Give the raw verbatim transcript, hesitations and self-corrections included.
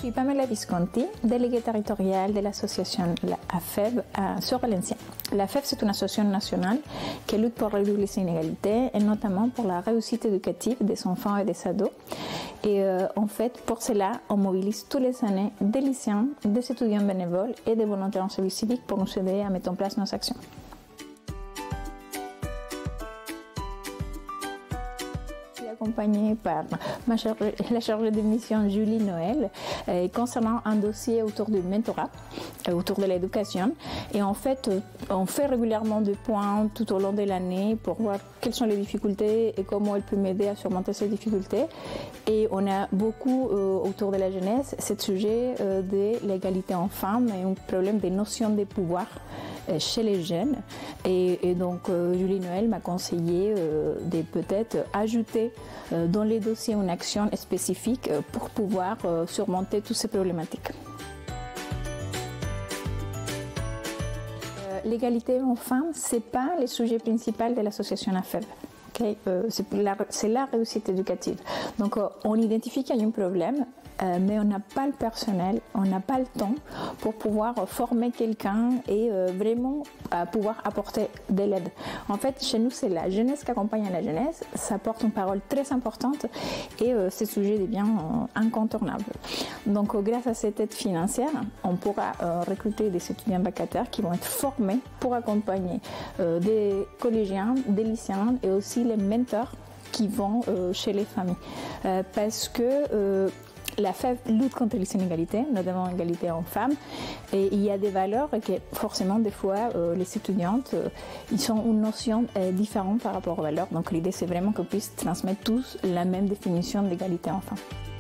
suis Pamela Visconti, déléguée territoriale de l'association la A F E B à, sur Valenciennes. La F E B, c'est une association nationale qui lutte pour réduire les inégalités et notamment pour la réussite éducative des enfants et des ados. Et euh, en fait, pour cela, on mobilise tous les années des lycéens, des étudiants bénévoles et des volontaires en service civique pour nous aider à mettre en place nos actions. Accompagnée par ma chargée, la chargée de mission Julie Noël euh, concernant un dossier autour du mentorat, euh, autour de l'éducation. Et en fait, euh, on fait régulièrement des points tout au long de l'année pour voir quelles sont les difficultés et comment elles peuvent m'aider à surmonter ces difficultés. Et on a beaucoup euh, autour de la jeunesse ce sujet euh, de l'égalité en femmes et un problème des notions de pouvoir euh, chez les jeunes. Et, et donc euh, Julie Noël m'a conseillé euh, de peut-être ajouter euh, dans les dossiers une action spécifique euh, pour pouvoir euh, surmonter toutes ces problématiques. Euh, l'égalité en femmes, ce n'est pas le sujet principal de l'association A F E B. Okay? Euh, c'est, la, c'est la réussite éducative. Donc euh, on identifie qu'il y a un problème, euh, mais on n'a pas le personnel, on n'a pas le temps pour pouvoir euh, former quelqu'un et euh, vraiment euh, pouvoir apporter de l'aide. En fait, chez nous, c'est la jeunesse qui accompagne la jeunesse, ça porte une parole très importante et euh, ce sujet devient euh, incontournable. Donc euh, grâce à cette aide financière, on pourra euh, recruter des étudiants vacataires qui vont être formés pour accompagner euh, des collégiens, des lycéens et aussi les mentors qui vont euh, chez les familles. Euh, parce que euh, la F E B lutte contre les inégalités, notamment l'égalité en femmes, et il y a des valeurs que forcément des fois euh, les étudiantes, euh, ils ont une notion euh, différente par rapport aux valeurs. Donc l'idée c'est vraiment qu'on puisse transmettre tous la même définition d'égalité en femmes.